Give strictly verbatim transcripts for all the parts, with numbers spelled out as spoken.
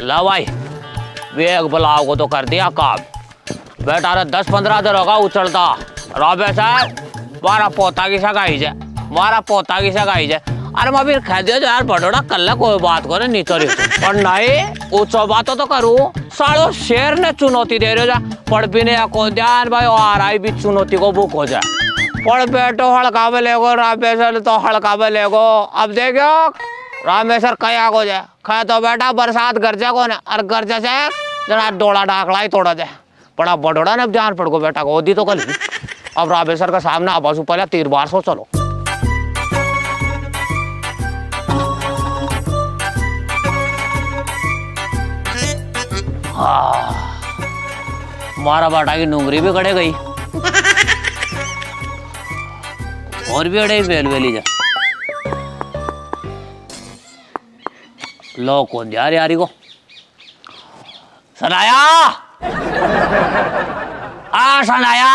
ला भाई वेग बुलाओ को तो कर दिया काम। बेटा रे दस पंद्रह दिन होगा उछलता राबे साहब मारा पोता की सगाई है, मारा पोता की सगाई है। अरे मैं फिर कह दिया यार बड़ोड़ा कल कोई बात करे नीचे पर नहीं ऊंचो बातों तो करूँ। सालो शेर ने चुनौती दे रहे पढ़ भी नहीं को ध्यान भाई आ रहा भी चुनौती को बुक हो जाए। पढ़ बेटो हड़का में लेगो रामेश्वर तो हड़का में लेगो। अब देखो रामेश्वर कया हो जाए खै तो बेटा बरसात गर्जा को ना और गर्जा से जरा डोला डाकला ही तोड़ा दे बड़ा बड़ोड़ा ने जान पड़ को बेटा को ओदी तो कल अब रामेश्वर का सामने आबासू पहले तीर बार सो चलो। हाँ मारा बाटा की नूंगरी भी कड़े गई और भी अड़े बेल बेली जा लो कौन जा यारी को सनाया आ सनाया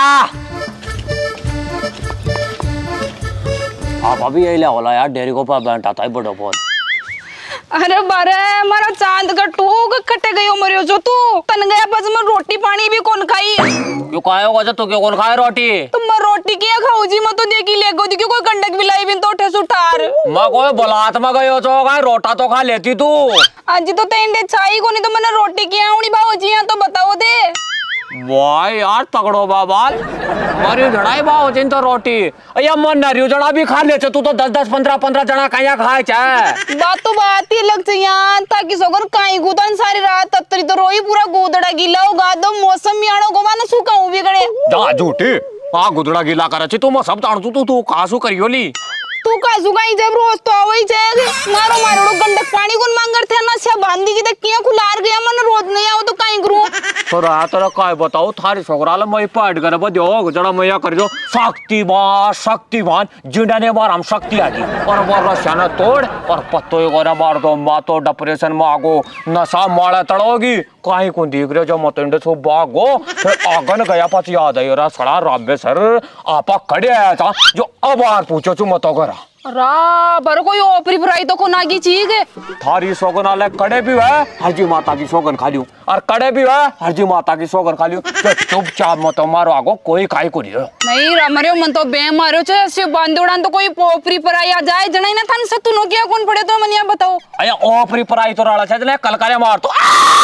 आप अभी यही ले होला यार डेरी को पास बैठा था बड़ो बहुत। अरे बारे मारा चांद का टूक कटे गयो मरियो जो तू तन गया बस मैं रोटी पानी भी कौन खाई क्यों खाए होगा जो तू क्यों कौन खाए रोटी तुम मैं रोटी क्या खाऊ जी मैं तो देखी ले गो क्यों कोई गंडक बिलाई बिन तो ठेस उठार मैं कोई बलात में गयो जो खाए रोटा तो खा लेती तू आज तो तेंडे चाई को नहीं तो मैंने रोटी की आउनी भाव जी तो बताओ दे वाह यार तगड़ो बाबाल मारी जड़ाई भाव जिन तो रोटी या मन नरियो जड़ा भी खा ले तू तो दस दस पंद्रह पंद्रह जना कहीं खाए चाहे बात तो बात ही लग चाहिए ताकि सोगर काई गुदन सारी रात तब तरी तो रोई पूरा गोदड़ा गीला होगा दो मौसम में आनो को मानो सूखा भी करे जा झूठी आ गुदड़ा गीला करे छी तू मैं सब जान तू तू कासू करियोली तू कासू काई जब रोज तो आवई छे मारो मारो गंडक पानी कोन मांगर थे ना से बांधी की त किया खुलार गया मन रोज नहीं आओ तो काई करू तो रात तोरा काय बताओ थारी छोकराला मैं पाट करे बदियो जड़ा मैया कर जो शक्तिवान शक्तिवान जिंदा ने बार हम शक्ति आ गई और बार रसियाना तोड़ और पत्तो गोरा मार दो मातो डिप्रेशन में आगो नशा माड़ा तड़ोगी काई को देख रहे जो मतंडे सो बागो फिर आगन गया पास याद आई रा सड़ा राबे सर आपा खड़े आया था जो अब आर पूछो छु मतो करा रा बर कोई ओपरी फ्राई तो को नागी चीज थारी सोगन वाले कड़े भी है हरजी माता की सोगन खा लियो और कड़े भी है हरजी माता की सोगन खा लियो चुपचाप मत मारो आगो कोई काई को नहीं नहीं रमरियो मन तो बे मारो छे से बांधोड़ान तो कोई ओपरी फ्राई आ जाए जणाई ना थान सतु नो किया कौन पड़े तो मनिया बताओ अया ओपरी फ्राई तो राला छे जने कलकारे मार तो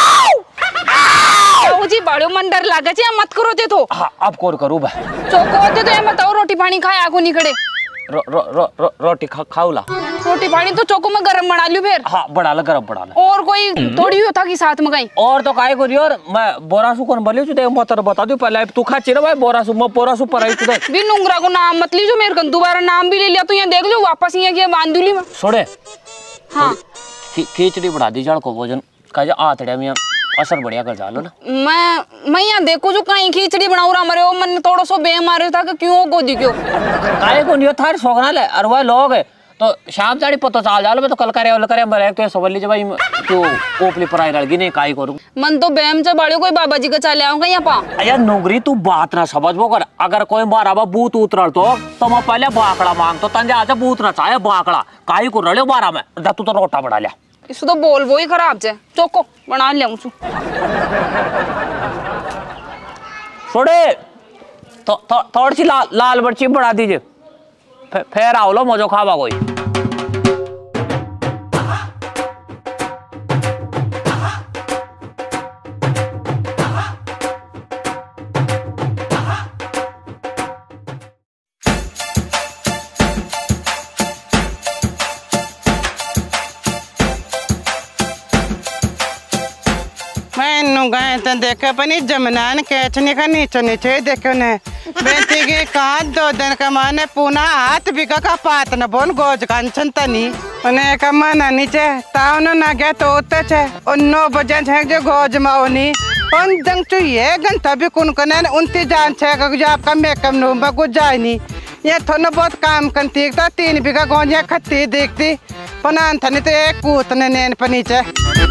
आओ जी बाड़ो मन डर लागे छे मत करो ते तो हां अब कोर करू बा चोको होते तो ये बताओ रोटी पानी खाए आगो निकड़े रो, रो, रो, रो, रोटी खा खाऊला रोटी पानी तो चोको में गरम बना लियो फिर हाँ बड़ा ला गरम बड़ा ला और कोई थोड़ी होता कि साथ में कहीं और तो काहे करियो और मैं बोरासु कौन बोलियो छु ते मोतर बता दू पहले तू खा चिरे भाई बोरासु मैं बोरासु पर आई तू भी नुंगरा को नाम मत लीजो मेरे को दोबारा नाम भी ले लिया तो यहां देख लो वापस यहां के बांधुली में छोड़े हां खिचड़ी बढ़ा दी जड़ को भोजन का जा आतड़े में असर बढ़िया कर जालो ना मैं मैं यहां देखो जो काई खिचड़ी बनाऊ रा मरे ओ मन थोड़ा सो बे मारे था कि क्यों गोदी क्यों काहे को नियो थार सोगना ले और वह लोग है तो शाम जाड़ी पतो चाल जालो मैं तो कल करे वाला करे मरे तो सवली जब भाई तो ओपली पराई लड़गी नहीं काई करू मन तो बेम से बाड़े कोई बाबा जी का चले आऊंगा यहां पा यार नौकरी तू बात ना समझबो कर अगर कोई मारा बा बूत उतरल तो तो मैं पहले बाकड़ा मांग तो तंजे आजा बूत ना चाहे बाकड़ा काई को रले बारा में दा तू तो रोटा बना लिया इसो तो बोल वो ही खराब छे चोको बना ले छु छोड़े तो तो थोड़ी सी ला, लाल मिर्ची बढ़ा दीजिए फिर आओ लो मजो खावा कोई गए तो देखे पनी जमनान कैचने का नीचे नीचे देखो ने बेटी के काट दो दिन का माने पुना हाथ बिका का पात न बोन गोज कांचन तनी उन्हें का माना नीचे ताउन ना गया तो उते छे उन नौ बजे छे जो गोज माओनी उन जंग चु ये गन तभी कुन कने उनती जान छे का जो आपका मेकअप नो बगु जायनी ये थोड़ा बहुत काम करती था तीन बिका गोंजिया खत्ती देखती पनान थने तो एक कूतने नैन पनीचे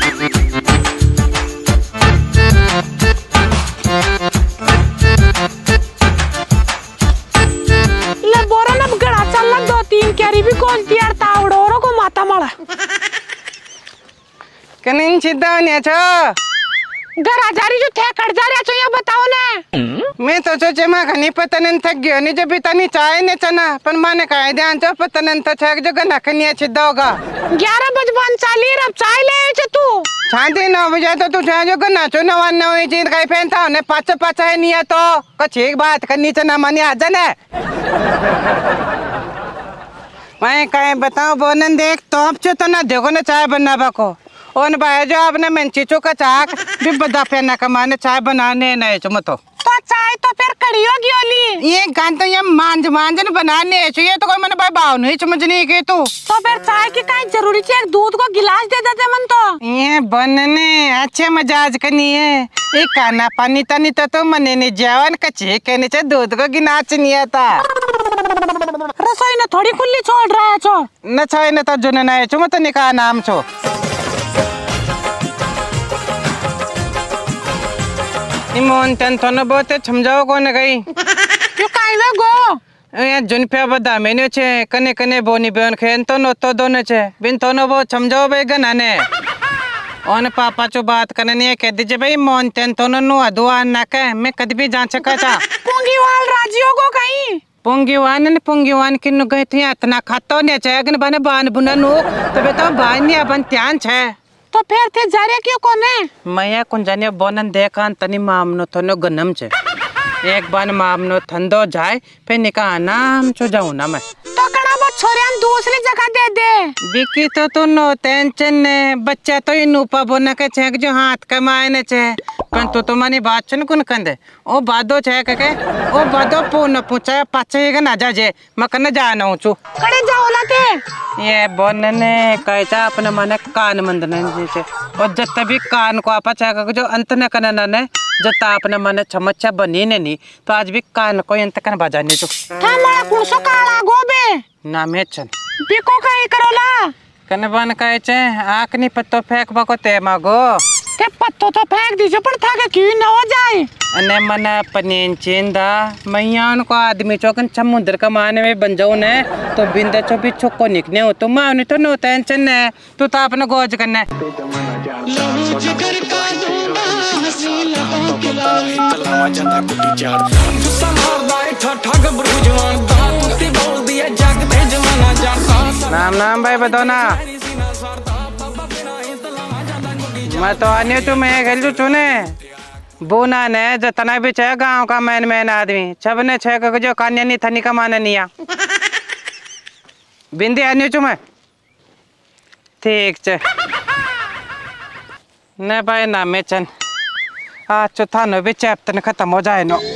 ले बोरा ना गड़ा चलना दो तीन कैरी भी कौन तियार तावड़ोरो को माता माला कनिन सीधा नहीं छो घर आ जा रही जो थे कट जा रहा छो ये बताओ ना। मैं तो सोचे मां खनी पतनन थक गयो नहीं जो भी तनी चाय ने चना पर माने काहे ध्यान छो पतनन तो छक जो गना खनिया सीधा होगा ग्यारह बजबान चाली अब चाय ले छे तू शांति नौ बजे तो तू छा जो गना चो नवा नौ चीज काई पहनता ने पाँच पाँच है नहीं है तो कुछ एक बात करनी चना माने आ जाने मैं काहे बताऊं बोनन देख तो अब चो तो ना देखो ना चाय बनाबा को ओन भाई जो आपने मंचीचो का चाक भी बदा पेना कमाने चाय बनाने नहीं चुम तो तो चाय तो फिर कड़ी होगी ओली ये गान तो ये मांझ मांझन बनाने चाहिए तो कोई मन भाई बाव नहीं समझने के तू तो फिर चाय की काई जरूरी है दूध को गिलास दे देते मन तो ये बनने अच्छे मजाज करनी है एक खाना पानी तनी तो तो मने ने जवान कच्चे कहने से दूध को गिनाच नहीं आता रसोई ने थोड़ी खुली छोड़ रहा है छो न छाई न तो जुन ना चुम तो निका नाम छो इमोन तन तो न बहुत समझाओ कौन गई क्यों काई वे गो ये जुन पे बदा मैंने छे कने कने बोनी बेन खेन तो न तो दोने छे बिन तो न बहुत समझाओ बे गनाने ओन पापा चो बात करने नहीं कह दीजिए भाई मोन तन तो न नु दुआ ना कह मैं कद भी जांच का चा पुंगीवाल राजियो को कहीं पुंगीवान ने पुंगीवान किन्नु गए थे इतना खातो ने छे अगन बने बान बुना नु तो बेटा बान ने अपन ध्यान छे तो फिर थे जा रहे क्यों कोने मैया कुन जाने बोनन देखान तनी मामनो थनो गनम छे एक बार मामनो थंदो जाए फिर निका नाम चो जाऊं ना मैं तो कड़ा वो छोरियां दूसरी जगह दे दे बिकी तो तू नो टेंशन ने बच्चा तो इन ऊपर बोना के छेक जो हाथ कमाए ने छे पण तू तो मानी बात चन कुन कंदे ओ बादो छे के के ओ बादो पून पूछे पाछे के ना जा जे मकन जाना छु कड़े जाओ ना ते ये बोनने कैसा अपने मन कान मंदने जे और जत भी कान को आपा छे के जो अंत न कनना ने जता अपने मन चमचा बनी ने नी तो आज भी कान को अंत कन बजाने छु था मारा कुसो काला गोबे ना मेचन बिको काई करोला कने बन कहे छे आंख नी पत्तो फेंक बको ते मागो ते पत्तो तो फेंक दीजिए पर था के क्यों न हो जाए अने मन पनीन चेंदा मैया उनको आदमी चौकन समुद्र का माने में बन जाओ ने तो बिंदा चो भी चुको निकने हो तो मां तो नो टेंशन ने तू तो अपने गोज करने नाम नाम भाई बताओ ना मैं तो आने तू मैं खेल चुने बोना ने जतना भी छे गांव का मैन मैन आदमी सब ने छे को जो कान्या नहीं थनी का माने नहीं आ बिंदी आने चु मैं ठीक छे ने भाई ना में चन आज चौथा नो भी चैप्टर खत्म हो जाए नो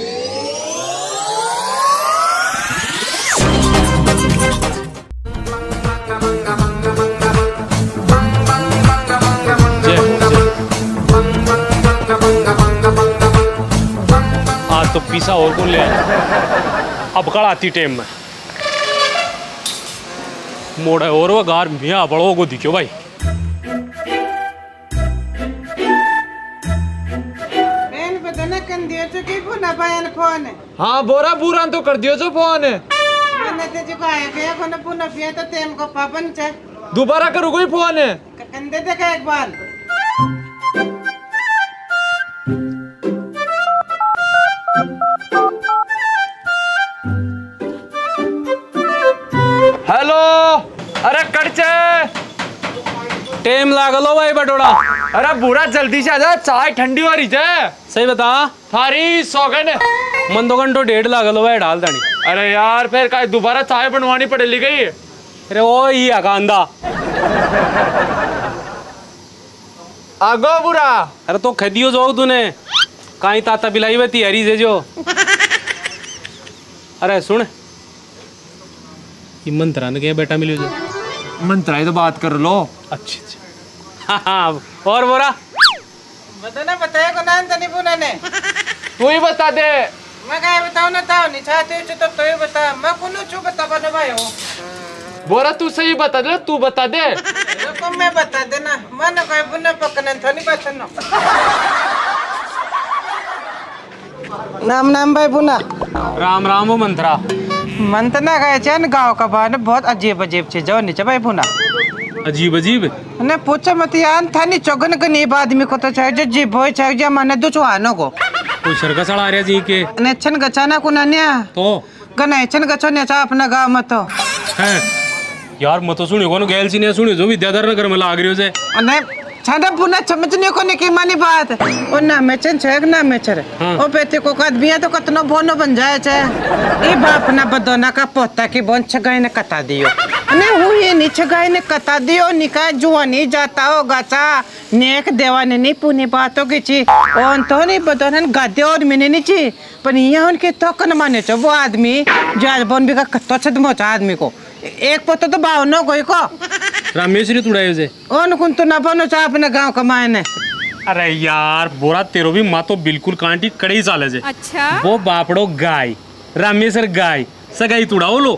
तो पीसा और को ले अब कल आती टाइम में मोड़ा और वो गार मियाँ बड़ों को दिखो भाई बहन बदना कर दियो जो कि पुना बहन फोन हाँ बोरा बुरा तो कर दियो जो फोन मैंने ते जो कहा है कोन पुना पिया तो तेम को पापन छे दोबारा करो कोई फोन है कंदे देखा एक बार हेलो अरे कड़चे टाइम लागलो भाई बटोड़ा अरे बुरा जल्दी से आजा चाय ठंडी हो रही है सही बता थारी सौगन मन दो घंटो डेढ़ लागलो भाई डाल दानी अरे यार फिर का दोबारा चाय बनवानी पड़ेगी गई अरे ओ ही आकांदा आगो बुरा अरे तो खदियो जो तूने काई ताता बिलाई वे तैयारी से जो अरे सुन ये मंत्रा ने क्या बेटा मिलियो जो मंत्रा ही तो बात कर लो अच्छी अच्छा हाँ और बोरा बदना बताया को नान तनी पुना ने तू ही बता दे मैं क्या बताऊं ना ताऊ नहीं चाहते हो तो तो ही बता मैं कुनु चु बता बने भाई हो बोरा तू सही बता दे तू बता दे को मैं बता देना मन कोई पुना पकने थनी बचनो नाम नाम भाई पुना राम राम वो मंत्रा मंतना गए चन गांव का बाने बहुत अजीब अजीब चीज हो नीचे भाई पुना अजीब अजीब ने पूछे मत यार था नहीं चौगन गनीब आदमी को तो चाहे जो जीभ हो चाहे जो माने दो चुहानो को कोई सरका सड़ा आ रहा जी के नेचन गचाना को नान्या तो गनेचन गचो नेचा अपना गांव में तो है यार मैं तो सुनियो कोनो गैल सी ने सुनियो जो विद्याधर नगर में लाग रियो जे अने छाड़ा पुना समझने को नहीं की मानी बात ओ ना मेचन छेग ना मेचर ओ बेटे को काद बिया तो कतनो बोनो बन जाए छे ई बाप ना बदोना का पोता की बोन छगाई ने कता दियो अने हुई नी छगाई ने कता दियो निका जुआनी जाता हो गाचा नेक देवाने नहीं पुनी बातों की ची ओन तो नहीं बदोनन गादे और मिने नी ची पर यहाँ उनके तो कन माने छो वो आदमी जो आज बोन भी का कत्तो छद मोचा आदमी को एक पोतो तो बावनो कोई को रामेश्वरी तुड़ायो जे ओन कुन तो ना बनो चा अपने गांव कमाए ने अरे यार बोरा तेरो भी माँ तो बिल्कुल कांटी कड़ी चाले जे अच्छा वो बापड़ो गाय रामेश्वर गाय सगाई तुड़ाओ लो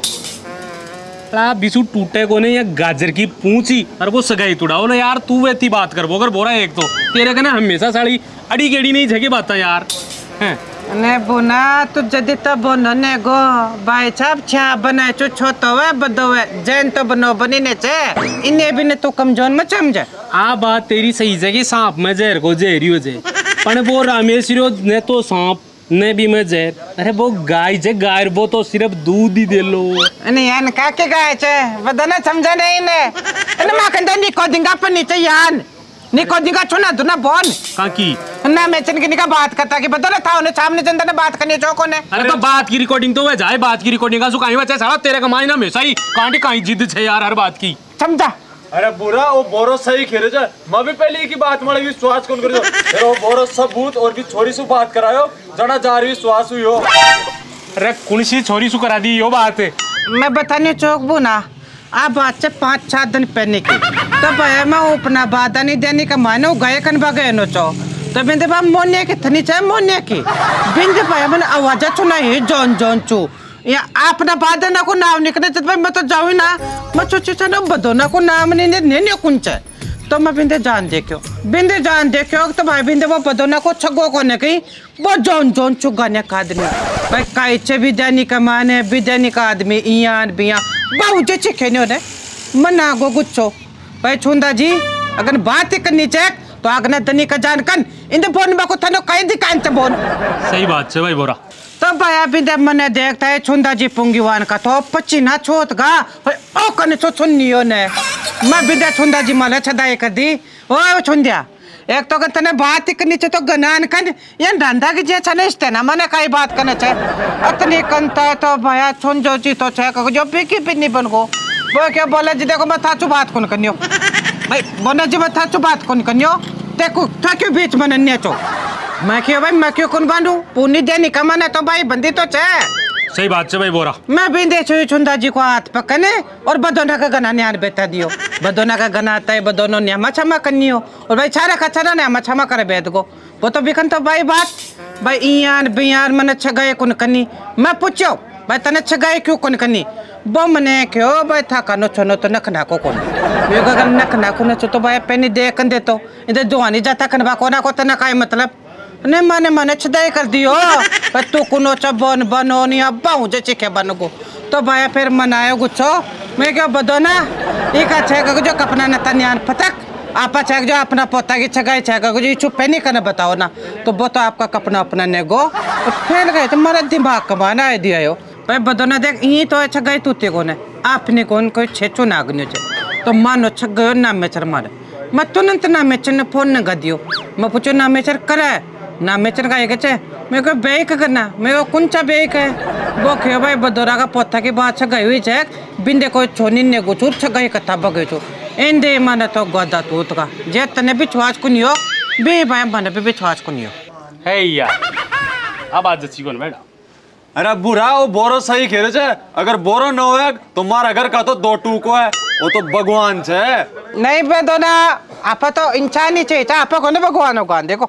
बिसु टूटे को नहीं या गाजर की पूंछी और वो सगाई तुड़ाओ ना यार तू वैसी बात कर बोगर बोरा एक तो तेरे कने हमेशा साड़ी अड़ी गेड़ी नहीं जगे बात यार हैं ने बुना तू जदी तब बोनने गो भाई साहब छा बनाए छो छोतो वे बदोवे जैन तो बनो बनी ने छे इन्हें भी ने तो कमजोर में समझे आ बात तेरी सही जगह सांप में जहर को जहरियो जे पण वो रामेश्वरियो ने तो सांप ने भी मैं जहर अरे वो गाय जे गाय वो तो सिर्फ दूध ही दे लो नहीं यान का के गाय छे बदना समझा नहीं ने ने मा कंदा निको दिंगा पर नीचे यान निको दिंगा छुना दुना बोन काकी ना मेचन की निका बात करता कि बदला था उन्हें सामने जनता ने बात करनी चौको ने अरे तो बात की रिकॉर्डिंग तो वे जाए बात की रिकॉर्डिंग का सु काई बच्चा साला तेरे कमाई ना हमेशा ही कांटी काई जिद छे यार हर बात की समझा अरे बुरा वो बोरो सही खेले जा मैं भी पहले एक ही बात मारे विश्वास कौन करियो फिर वो बोरो सबूत और भी छोरी सु बात करायो जना जा रही विश्वास हुई हो अरे कौन सी छोरी सु करा दी यो बात है मैं बताने चौक बुना आप बात से पाँच सात दिन पहने की तब आया मैं अपना बाधा नहीं देने का मानो गए कन बगे नो चो तो बिंदे बा मोनिया की थनी चाहे मोनिया की बिंदे पाया मैंने आवाज़ चुना ही जॉन जॉन चू या अपना बाधा ना को नाम निकले जब मैं तो जाऊँ ना मैं चुची चलो बदोना को नाम नहीं नहीं नहीं कुंच है तो मैं बिंदे जान देखियो बिंदे जान देखियो तो भाई बिंदे वो बदोना को छगो को ने कहीं वो जॉन जॉन चू गाने का आदमी भाई काइचे विद्यानी का माने विद्यानी का आदमी इयान बिया बाबू जे चिखे ने मना गो गुच्छो भाई छुंदा जी अगर बात ही करनी चाहिए तो आगना दनी का जान कन इन बोन में को थनो कई दिकान ते बोन सही बात है भाई बोरा तो भाई भी दे मने देखता है छुंदा जी पुंगीवान का तो पच्ची ना छोत गा ओ कने तो सुनियो ने मैं भी दे छुंदा जी माले छदाई कर दी ओ छुंदिया एक तो तने बात ही करनी चाहिए तो गनान कन ये धंधा की जे छने इस्ते ना मने कई बात करने चाहिए अतनी कंता तो भाई छुन जो जी तो छे को जो पिकी पिन्नी बन गो वो क्या बोले जी देखो मैं थाचू बात कौन करनियो भाई बोने जी मैं थाचू बात कौन करनियो देखो था क्यों बीच में नन्या चो मैं क्यों भाई मैं क्यों कौन बांधू पुनी देनी का मने तो भाई बंदी तो छे सही बात है भाई बोरा मैं बिंदे छुई छुंदा जी को हाथ पकने और बदोना का गना न्यान बेटा दियो बदोना का गना आता है बदोनो न्यामा क्षमा करनियो और भाई छारा का छारा न्यामा क्षमा करे बेद को वो तो बिकन तो भाई बात भाई इयान बियान मने छगाए कौन करनी मैं पूछो भाई तने छगाए क्यों कौन करनी वो मने क्यों भाई था कनो छनो तो नखना को कौन ये अगर नखना को न तो भाई पेनी दे कन दे तो इधर दुआनी जाता कनबा कोना को तना काय मतलब ने माने माने छदाई कर दियो पर तू कुनो चबन बनो नहीं अब बाहु जे चिके बनगो तो भाई फिर मनायो गुच्छो मैं क्या बदोना एक अच्छा है जो कपना न तन्यान फटक आपा छेक जो अपना पोता की छगाई छेक जो चुप्पे नहीं करना बताओ ना तो वो तो आपका कपना अपना ने गो फेल गए तो मेरा दिमाग कमाना है दिया यो भाई बदोना देख यही तो अच्छा गए तूते को ने आपने कौन कोई छेचो नागन्यो छे तो मानो छग गयो नाम में चर मारे मैं तुरंत नाम में चर फोन न गदियो मैं पूछो नाम में चर करे ना मेचन का एक मेरे को बेक करना मेरे को कुंचा बेक है वो क्यों भाई बदोरा का पोथा की बात छगाई हुई है बिंदे को छोनी ने गुचूर छगाई कथा बगे छो इंदे माने तो गोदा तूत का जे तने विश्वास को नहीं हो बे भाई माने पे विश्वास को नहीं हो है यार अब आज जच्ची कौन बैठा अरे बुरा वो बोरो सही खेले छे अगर बोरो न होए तो मारा घर का तो दो टूको है वो तो भगवान छे नहीं बदोना आपा तो इंसान ही चाहिए आपा को भगवान होगा देखो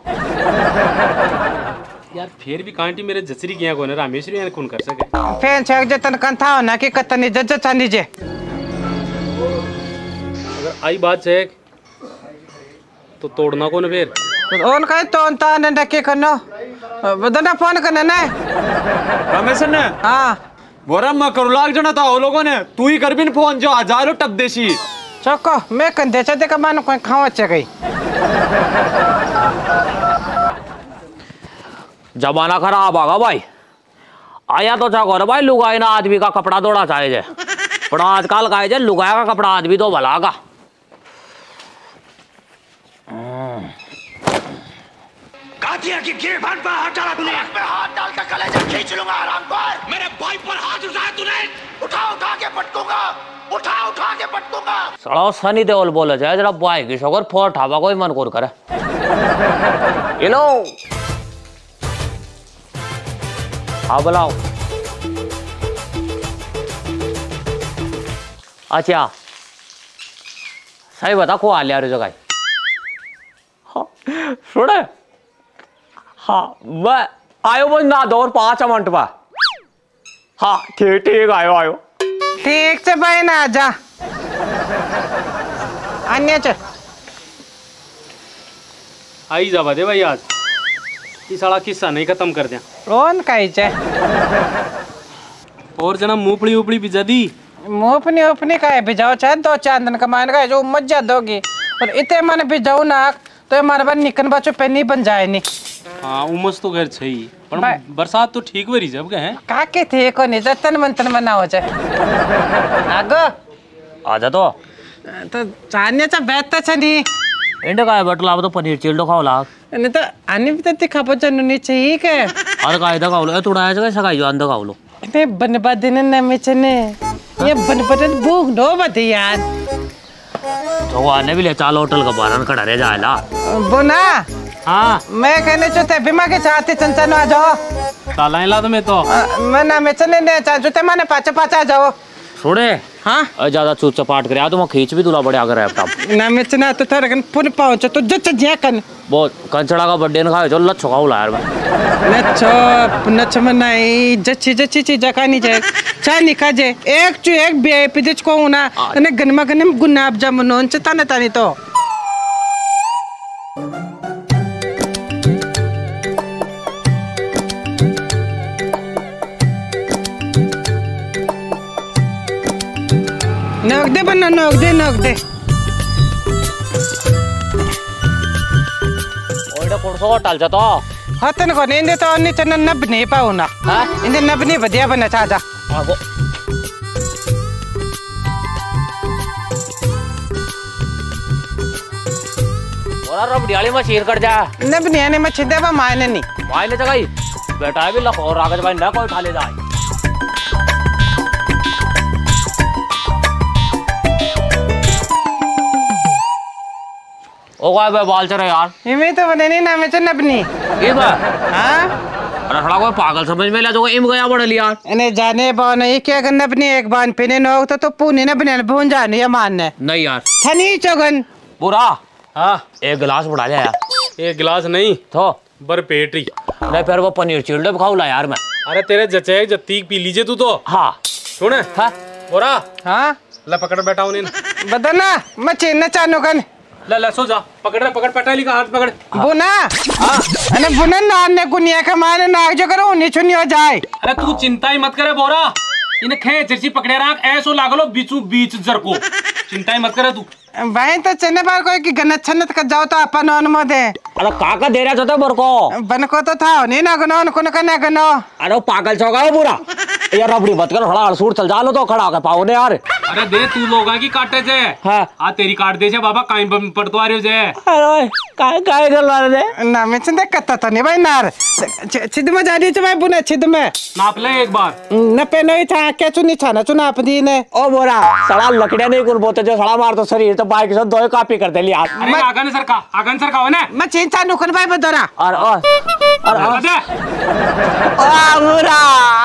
यार फिर भी कांटी मेरे जसरी किया कौन है रामेश्वरी यार कौन कर सके फैन छेक जतन कंथा हो ना कि कतनी जज चांदी जे अगर आई बात है तो तोड़ना कौन फिर ओन का तो अंता ने डके करनो बदना फोन करने ने रमेश ने हां बोरा मैं करू लाग जना था वो लोगों ने तू ही कर बिन फोन जो हजार टप देसी चको मैं कंधे चते का मान कोई खाओ अच्छे गई जमाना खराब आगा भाई। आया तो चाहो रे भाई लुगाई ना आदमी का कपड़ा दौड़ा चाहे जे पर आजकल का जे लुगाई का कपड़ा आदमी तो भला का। कातिया की गिरबान पर हाथ डाला तूने, मैं हाथ डाल कर कलेजा खींच लूंगा हरामखोर। मेरे भाई पर हाथ उठाया तूने, उठा उठा के पटकूंगा, उठा उठा के पटकूंगा। सड़ो सनी देओल बोले जाए जरा बाई की शोकर फोर ठावा कोई मन कोर करे। ये लो हाँ बुलाओ। अच्छा सही बता को आ लिया रे जगह। हाँ सुने हाँ मैं आयो बस ना दो और पाँच मिनट में। हाँ ठीक ठीक आयो आयो ठीक से भाई ना आजा अन्य च आई जा दे भाई आज ये साला किस्सा नहीं खत्म कर दिया। रोन काई चे और जना मूंगफली उपड़ी भिजा दी। मूंगफली उपनी का भिजाओ चाहे दो चार दिन कमाने का जो मज्जा दोगी और इतने मैंने भिजाऊ ना तो हमारे बार निकन बच्चों पे नहीं बन जाए नहीं। हाँ उमस तो घर छही पर बरसात तो ठीक वरी जब गए हैं काके थे को नहीं तन मंतन मना हो जाए आगो आजा तो तो चाहने चा बैठता छनी इंडे काय बटला अब तो पनीर चिल्डो खाओ लाग नहीं तो अन्य भी तो खापो चन्नू नहीं चाहिए के अरे काय दा खाओ लो थोड़ा ऐसा सगाई जो अंदर खाओ लो इतने बनबा दिन न में चने ये बनबटन भूख नो बती यार तो आने भी ले चाल होटल का बारन खड़ा रह जाएला बोना हाँ मैं कहने चाहते बीमा के चाहते चंचन आ जाओ ताला ला तो मैं तो मैं ना मैं चने ने चाहते माने पाचा पाचा आ जाओ छोड़े हाँ ज्यादा चूच चपाट करे तो मैं खींच भी दूला बड़े अगर लैपटॉप ना मैं चना तो थारे कन पुन पहुंच तो जच जिया कन वो कंचड़ा का बर्थडे न खाए जो लच्छो खाओ ला यार मैं नच्छो नच्छ मनाई जच्ची जच्ची चीज खानी जाए चा निका जे एक चु एक बे पिदिच को ना ने गनमा गनम गुलाब जामुन न चता न तानी तो नोक दे बना नोक दे नोक दे ओइडा कोणसो होटल जा तो हतन को नेंदे तो अन्य चन्न नब नहीं पाऊ ना हां इंदे नब नहीं बदिया बना चाचा आगो और रब डियाली में शेर कर जा नब नहीं आने में छिदे बा मायने नहीं मायने जगह बेटा भी लख और आगे भाई ना कोई उठा ले जाए ओ गाय बाल चढ़े यार इमे तो बने नहीं ना में चन्न अपनी ये बा हां अरे थोड़ा कोई पागल समझ में ला जो इम गया बड़ लिया इन्हें जाने बा नहीं क्या करना अपनी एक बार पिने न तो तो पुणे न बने भून जाने या मानने नहीं यार थनी चगन पूरा हाँ एक गिलास बढ़ा लिया यार एक गिलास नहीं तो बर पेटी नहीं फिर वो पनीर चिल्डे भी खाऊ ला यार मैं अरे तेरे जचे जत्ती पी लीजिए तू तो हाँ सुन हाँ बोरा हां ला पकड़ बैठा हूं नहीं बदना मचे न चानो कन ला ला सो जा पकड़ रे पकड़ पटाली का हाथ पकड़ बुना हां अने बुना नाने गुनिया का मारे नाग जो करो उन्हीं छुनी हो जाए अरे तू चिंता ही मत करे बोरा इन्हें खे जर्सी पकड़े राख ऐसो लागलो बीचू बीच जरको चिंता ही मत करे तू भाई तो चने बार कोई की गन्नत छन्नत का जाओ तो अपन ऑन मदे अरे काका दे रहा था बर को बन को तो था नहीं ना गनो को न कने गनो अरे वो पागल चौका है पूरा यार रबड़ी मत कर खड़ा सूट चल जा लो तो खड़ा के पाओ ने यार अरे दे तू लोगा की काटे जे हां आ तेरी काट दे जे बाबा काई पड़तो आ रहे जे अरे काय काय कर रहा रे ना में चिंता करता तो नहीं भाई नार छिद में जा रही है भाई बुना छिद में नाप ले एक बार न पे नहीं था क्या चुनी छाना चुना अपनी ने ओ बोरा सड़ा लकड़ियां नहीं कुल बोते जो सड़ा मार तो शरीर तो बाइक से दो कॉपी कर दे लिया अरे आगन सर का आगन सर का हो ना मैं चिंता नुकन भाई बदरा और और और दे ओ बोरा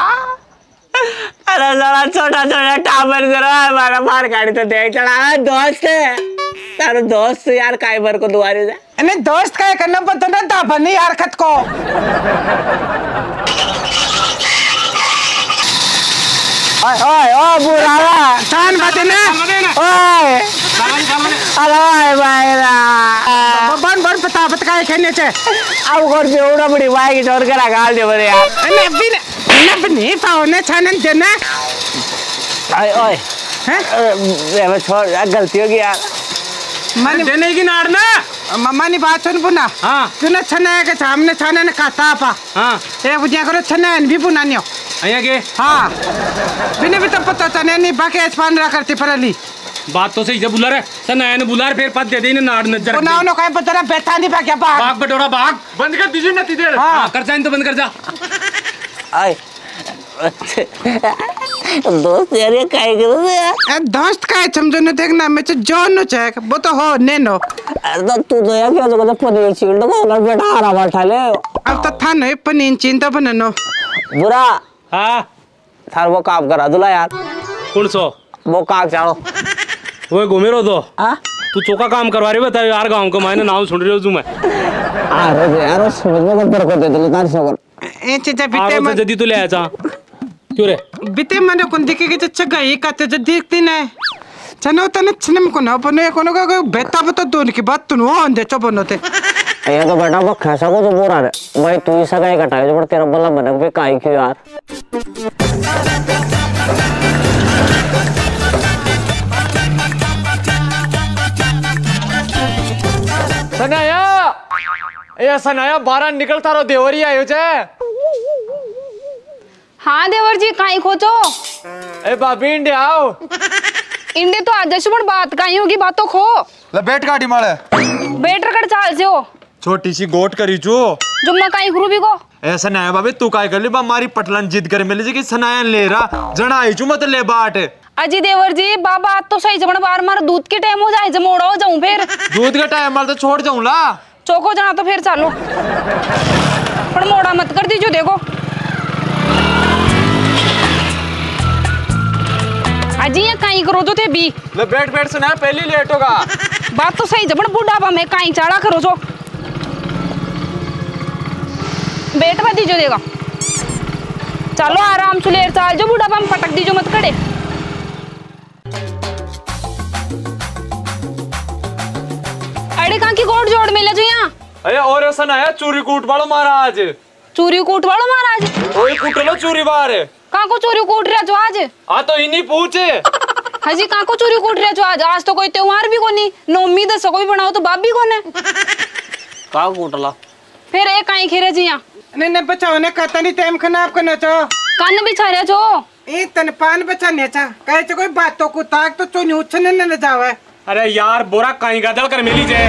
अरे जरा छोटा छोटा टावर जरा हमारा मार गाड़ी तो देख चला दोस्त है तारो दोस्त यार काय बर को दुआरे जा अने दोस्त काय करना पड़ता ना ता बनी यार खत को ओए ओए ओ बुरा शान बाते ना ओए सामान अरे भाई रा बन बन पता पता काय खेलने चे अब घर पे उड़ा बड़ी भाई की छोड़ कर गाल दे बड़े यार अने बिन न बनी पाओ ने छानन देना ओए ओए हैं छोड़ यार, गलती हो गई यार। मानी देने की नाड़ ना मम्मा नी बात सुन बुना। हाँ तूने छने के सामने छने ने काटा पा। हाँ ए बुझिया करो छने भी बुना नियो। अया के हाँ बिने भी तो पता चने नहीं बाकी एसपान रहा करती परली। बात तो सही है बुला रे सनाया ने बुला फिर पद दे दे इन्हें नाड़ नजर बुनाओ नो कहीं बतरा बैठा नहीं बाकी बाग भाग बटोरा भाग बंद कर दीजिए ना तीधर। हाँ कर जा तो बंद कर जा। आए दोस्त यार ये काय करो यार। ए दोस्त का समझो न देखना मैं तो जोन नो चेक वो तो हो ने नो। अरे तो तू तो यार क्या तो मतलब पनीर चील्ड को लड़ बैठा आ रहा बैठा ले। अब तो था नहीं पनीर चिंता बननो। बुरा हाँ थार वो काम करा दूला यार। कौन सो वो काग चाड़ो वो घूमे रो तो हाँ तू चौका काम करवा रही बता यार गाँव का मैंने नाम सुन रही हूँ मैं। अरे यार समझ में कर कर दे दो तार सगर ए चीज़ बीते आरो मन से जदी तो ले आजा क्यों रे बीते मन को दिखे के चच्चा गई काते जब देखती ना चनो तने चने में को ना बनो ये कोनो का बेटा बता दोन की बात तुम वो अंधे चो बनोते। ये तो बेटा वो खैसा को तो बोरा रे भाई तू ही सगाई कटाए जो पर तेरा बल्ला बनक पे काई क्यों यार। सनाया ए सनाया बारह निकलता रो देवरी आयो जे। हाँ देवर जी काई खोचो ए भाभी इंडिया आओ। इंडे तो आज पण बात काई होगी बातों खो लपेट काटी मारे बेटर कर चाल से हो छोटी सी गोट करी जो जो मैं काई करू भी को ऐसा नहीं भाभी तू काय कर ली बा मारी पटलन जिद कर मिली जी कि सनाया ले रहा जना आई चू मत ले बाट। अजी देवर जी बाबा आज तो सही जमण बार मार दूध के टाइम हो जाए जमोड़ा हो जाऊं फिर दूध का टाइम मार तो छोड़ जाऊं ला चौको जाना तो फिर चालो पर मोड़ा मत कर दीजिए देखो अजी ये काई करो जो थे बी ले बैठ बैठ सुना पहली लेट होगा बात तो सही जमण बुढ़ापा में काई चाड़ा करो जो बैठ मत दीजिए देगा चलो आराम से लेर चाल जो बुढ़ापा में पटक दीजिए मत खड़े अरे कहाँ की गोड़ जोड़ मिले जो यहाँ अरे और ऐसा ना है चूरी कूट वालो मारा आज चूरी कूट वालो महाराज ओए कूट लो चूरी बाहर कहाँ को चोरी कूट रहा जो आज आ तो इन्हीं पूछे हाजी कहाँ को चोरी कूट रहा जो आज आज तो कोई त्योहार भी कोनी नौमी दस कोई बनाओ तो बाप भी कोने का कूटला फिर एक काई खेरे जी यहाँ ने ने बचाओ ने कहता नहीं टाइम खराब करना चो कान बिछा रहा जो ए तन पान बचा ने चा कहे तो कोई बातों को ताक तो चो न्यूचने न जावे। अरे यार बोरा कहीं गादल कर मिली जे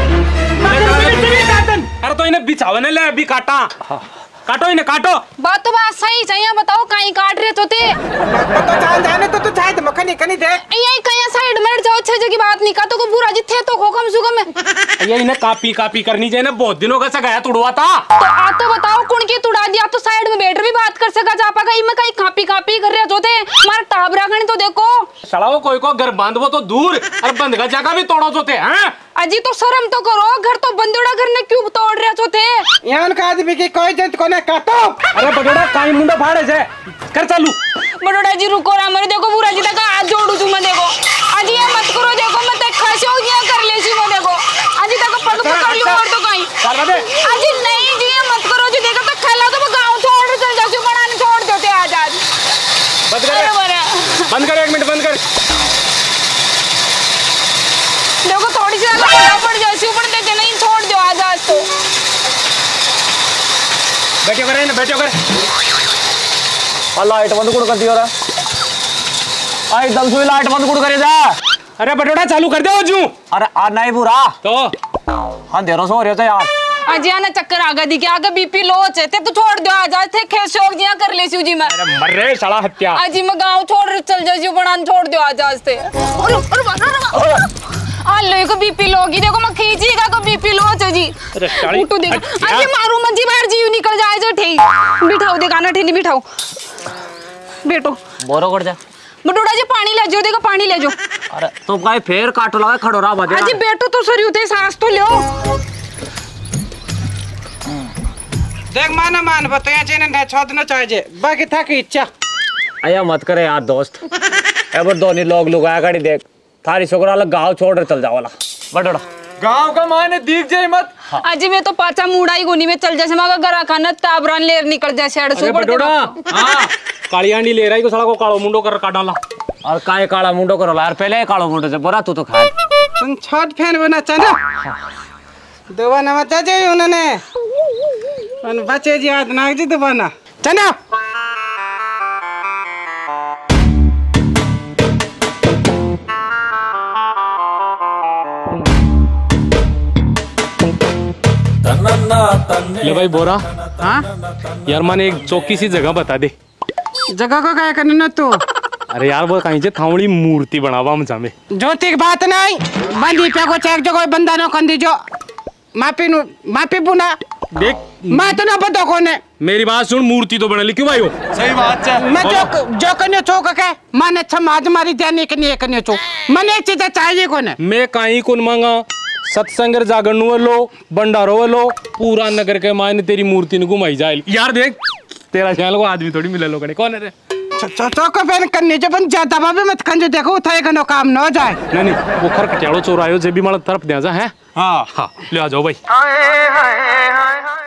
अरे तो इन्हें बिछावे ने ले अभी काटा काटो इन्हें काटो बात तो बात सही चाहिए बताओ काई काट रहे तो ते तो जान जाने तो तू चाहे तो मखनी कनी दे यही कहीं साइड में जाओ अच्छे जगह बात नहीं का तो को बुरा जी थे तो को कम सुगम है ये इन्हें कापी कापी करनी चाहिए ना बहुत दिनों का सगाया तुड़वा था तो आ तो बताओ कौन की तुड़ा दिया तो साइड में बैठ भी बात कर सका जा पागा इमे कहीं कापी कापी कर रहे जो थे मार टाबरा गणी तो देखो साला वो कोई को घर बांध वो तो दूर और बंद का जगह भी तोड़ो जो थे हैं अजी तो शर्म तो करो घर तो बंदोड़ा घर ने क्यों तोड़ रहे जो थे यान का आदमी की कोई जंत को ने काटो अरे बड़ोड़ा काई मुंडा फाड़े से कर चालू बड़ोड़ा जी रुको रा मेरे देखो बुरा जी तक हाथ जोड़ू तू मैं देखो अजी ये मत करो देखो मैं तक खासे हो गया कर ले सी मैं देखो अजी तक पग पकड़ लियो और तो कहीं चल बे अजी नहीं जी ये मत करो जी देखो तो खेला तो मैं गांव छोड़ चल जाऊं बनाने छोड़ देते आज आज बंद कर बंद कर एक मिनट बंद कर देखो थोड़ी सी लगा पड़ जाए ऊपर देखे नहीं छोड़ दो आज आज तो बैठो करे ना बैठो करे और लाइट बंद कुड़ कर दियो रे आ एकदम से लाइट बंद कुड़ करे जा अरे बटोड़ा चालू कर दे जू अरे आ नहीं बुरा तो अंधेरो सो रहे थे यार अजी आना चक्कर आगा दी के आगे बीपी लो चे ते तो छोड़ दो आज आज थे खेल शौक जिया कर ले सी जी मैं अरे मर रे साला हत्या अजी मैं गांव छोड़ चल जाऊं जी बनान छोड़ दो आज आज थे और और बना आलो को बीपी लोगी देखो मैं खींचीगा को बीपी लो चे जी अरे साली उठो देखो अजी मारू मंजी बाहर जी निकल जाए जो ठेई बिठाओ दे गाना ठेली बिठाओ बेटो बोरो कर जा बटोड़ा जी पानी ले जाओ देखो पानी ले जाओ अरे तो काय फेर काटो लगा खड़ो रहा बजे अजी बेटो तो सरी उते सांस तो लो देख माना मान बताया चेन ने छोड़ न चाहिए बाकी था की इच्छा आया मत करे यार दोस्त एबर दोनी लोग लुगाया गाड़ी देख थारी छोकरा अलग गाँव छोड़ रहे चल जाओ वाला बटोड़ा गांव का माने दिख जाए मत अजी मैं तो पाचा मुड़ा ही गोनी में चल जैसे मगा गरा खाना ताबरान लेर निकल जाए शेड से ऊपर बटोड़ा हां काली आंडी ले रही तो साला को कालो मुंडो कर काट डाला और काय काला मुंडो करो यार, पहले कालो मुंडो से बोरा तू तो खा। तुम छोट फैन बना चना दोबाना मत जाए उन्होंने उन बच्चे जी याद नाग जी दोबाना चना। ले भाई बोरा। हाँ यार माने एक चौकी सी जगह बता दे। जगह को क्या करना तू? अरे यार वो कहीं से थावड़ी मूर्ति बनावा मुझा में ज्योति की बात नहीं बंदी पे को चेक जो कोई बंदा नो कंदी जो मापी नु मापी बुना देख मैं तो ना पता कौन है। मेरी बात सुन, मूर्ति तो बना ली क्यों भाई हो? सही बात है। मैं जो जो कन्या चौक के माने समाज मारी जाने के लिए कन्या चौक मने चीज चाहिए कौन है। मैं कहीं कौन मांगा सत्संग जागरण लो भंडारो लो पूरा नगर के मायने तेरी मूर्ति ने घुमाई जाए। यार देख तेरा ख्याल को आदमी थोड़ी मिले लोगों ने कौन है रे? चौक पे करने जो बन ज्यादा बाबे मत कंजो देखो उठाएगा नो काम न हो जाए। नहीं नहीं वो खर कटियाड़ो चोर आयो जे भी माला तरफ दे जा है। हाँ हाँ ले आ जाओ भाई।